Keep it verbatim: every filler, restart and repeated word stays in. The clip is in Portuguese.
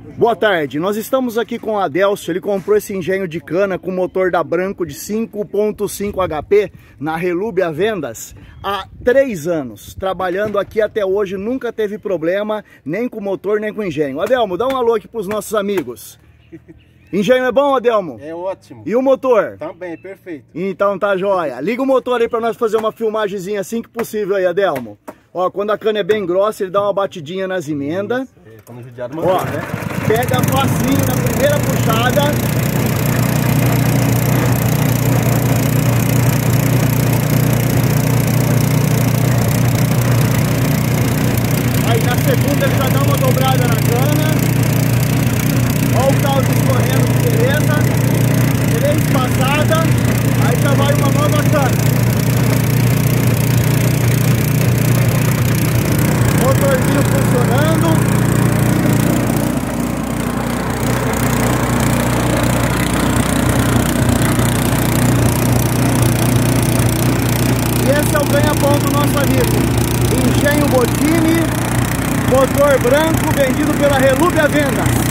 Boa tarde, nós estamos aqui com o Adelcio. Ele comprou esse engenho de cana com motor da Branco de cinco ponto cinco H P na Relubia Vendas há três anos. Trabalhando aqui até hoje, nunca teve problema, nem com o motor, nem com o engenho. Adelmo, dá um alô aqui para os nossos amigos. Engenho é bom, Adelmo? É ótimo. E o motor? Também, perfeito. Então tá jóia. Liga o motor aí para nós fazer uma filmagemzinha assim que possível aí, Adelmo. Ó, quando a cana é bem grossa, ele dá uma batidinha nas emendas. É, quando judiado Ó, mantém, né? pega facinho na primeira puxada. Aí na segunda ele já dá uma dobrada na cana. Ó o caldo escorrendo, que beleza. Três passadas, aí já vai uma nova cana. Motorzinho funcionando. E esse é o ganha-pão do nosso amigo. Engenho Bottini, motor branco, vendido pela Relubia Vendas.